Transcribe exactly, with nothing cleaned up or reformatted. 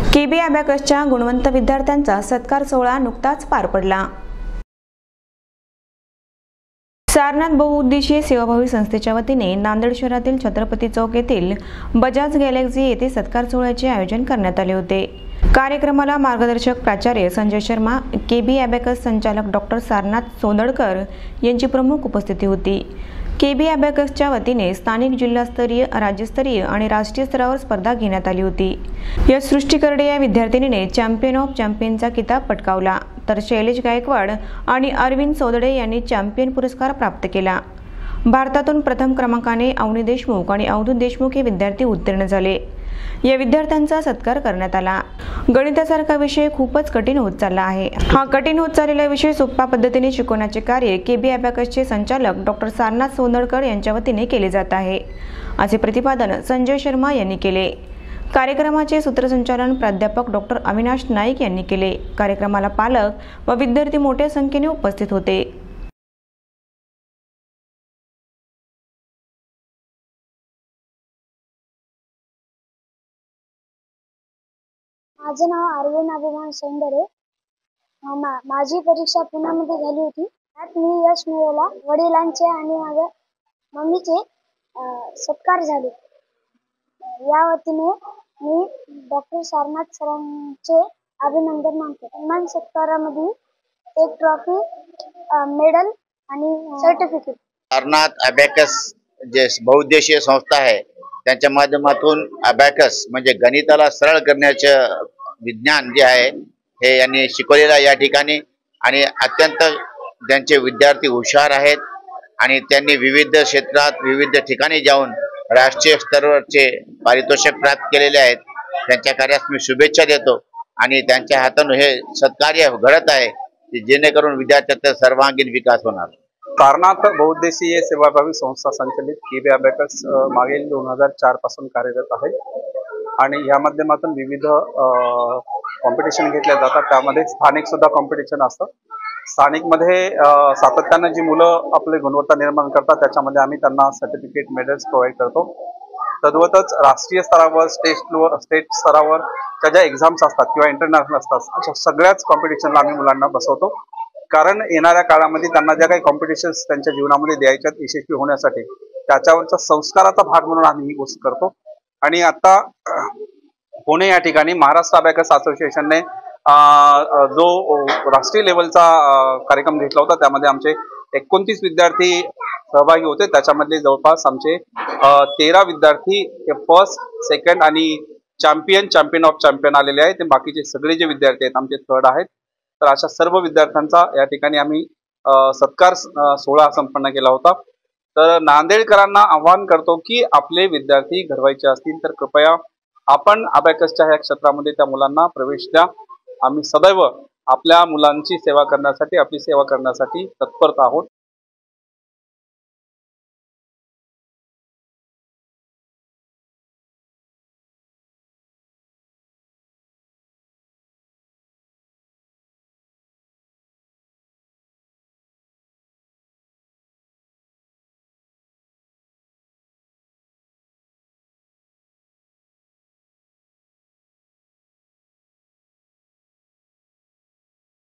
KB अबॅकसच्या गुणवंत विद्यार्थ्यांचा सत्कार सोहळा नुकताच पार पडला। सारनाथ बहुउद्देशीय सेवाभावी संस्थेच्या वतीने नांदेड शहरातील छत्रपती चौक येथील बजाज गॅलेक्सी येथे सत्कार सोहळ्याचे आयोजन करण्यात आले होते। कार्यक्रमाला मार्गदर्शक प्राचार्य संजय शर्मा, केबी अबॅकस संचालक डॉक्टर सारनाथ सोंदडकर यांची प्रमुख उपस्थिती होती। केबी अबॅकसच्या वतीने स्थानिक, जिल्हास्तरीय, राज्यस्तरीय आणि राष्ट्रीय स्तरावर स्पर्धा घेण्यात आली होती। या सृष्टी करडे या विद्यार्थिनीने चॅम्पियन ऑफ चॅम्पियनचा किताब पटकावला, तर शैलेश गायकवाड आणि अरविंद सौदडे यांनी चॅम्पियन पुरस्कार प्राप्त केला। भारतातून प्रथम क्रमांकाने अवनी देशमुख आणि अवधूत देशमुख हे विद्यार्थी उत्तीर्ण झाले। या विद्यार्थ्यांचा सत्कार करण्यात आला। गणितासारखा विषय खूपच कठीण होत चालला आहे। हा कठीण होत चाललेला विषय सोप्या पद्धतीने शिकवण्याचे कार्य केबी अबॅकसचे संचालक डॉक्टर सारनाथ सोंदडकर यांच्या वतीने केले जात आहे, असे प्रतिपादन संजय शर्मा यांनी केले। कार्यक्रमाचे सूत्रसंचालन प्राध्यापक डॉक्टर अविनाश नाईक यांनी केले। कार्यक्रमाला पालक व विद्यार्थी मोठ्या संख्येने उपस्थित होते। माझं नाव अरविंद अभिमान सौंदर्य। मा माझी परीक्षा पुण्यामध्ये झाली होती। त्यात मी यश मिळवला। वडिलांचे आणि माझ्या मम्मीचे सत्कार झाले। या वतीने मी डॉक्टर सारनाथ सरांचे अभिनंदन मानतो। सन्मान सत्कारामध्ये एक ट्रॉफी, मेडल आणि सर्टिफिकेट। सारनाथ अबॅकस जे बहुउद्देशीय संस्था आहे त्यांच्या माध्यमातून अबॅकस म्हणजे गणिताला सरळ करण्याचे विज्ञान जे आहे हे यांनी शिकवलेलं या ठिकाणी, आणि अत्यंत त्यांचे विद्यार्थी हुशार आहेत आणि त्यांनी विविध क्षेत्रात विविध ठिकाणी जाऊन राष्ट्रीय स्तरावरचे पारितोषिक प्राप्त केलेले आहेत। त्यांच्या कार्यास मी शुभेच्छा देतो आणि त्यांच्या हातून हे सत्कार्य घडत आहे की जेणेकरून विद्यार्थ्यांचा सर्वांगीण विकास होणार। सारनाथ बहुउद्देशीय सेवाभावी संस्था संचलित केबी अबॅकस मागील दोन हजार चार पासून कार्यरत आहे आणि या माध्यमातून विविध कॉम्पिटिशन घेतल्या जातात। त्यामध्ये स्थानिक सुद्धा कॉम्पिटिशन असतं। स्थानिकमध्ये सातत्यानं जी मुलं आपली गुणवत्ता निर्माण करतात त्याच्यामध्ये आम्ही त्यांना सर्टिफिकेट, मेडल्स प्रोव्हाइड करतो। तद्वतच राष्ट्रीय स्तरावर, स्टेट स्टेट स्तरावर ज्या एक्झाम्स असतात किंवा इंटरनॅशनल असतात अशा सगळ्याच कॉम्पिटिशनला आम्ही मुलांना बसवतो, कारण येणाऱ्या काळामध्ये त्यांना ज्या काही कॉम्पिटिशन्स त्यांच्या जीवनामध्ये द्यायच्यात यशस्वी होण्यासाठी त्याच्यावरचा संस्काराचा भाग म्हणून आम्ही ही गोष्ट करतो। आणि आता पुणे या ठिकाणी महाराष्ट्र अबॅकस असोसिएशनने जो राष्ट्रीय लेवलचा कार्यक्रम घेतला होता त्यामध्ये आमचे एकोणतीस विद्यार्थी सहभागी होते। त्याच्यामधले जवळपास आमचे तेरा विद्यार्थी हे फर्स्ट, सेकंड आणि चॅम्पियन चॅम्पियन ऑफ चॅम्पियन आलेले आहेत। ते बाकीचे सगळे जे विद्यार्थी आहेत आमचे थर्ड आहेत। तर अशा सर्व विद्यार्थ्यांचा या ठिकाणी आम्ही सत्कार सोहळा संपन्न केला होता। तर नांदेडकरांना आवाहन करतो की आपले विद्यार्थी घडवायचे असतील तर कृपया आपण अबॅकसच्या ह्या क्षेत्रामध्ये त्या मुलांना प्रवेश द्या। आम्ही सदैव आपल्या मुलांची सेवा करण्यासाठी, आपली सेवा करण्यासाठी तत्पर आहोत।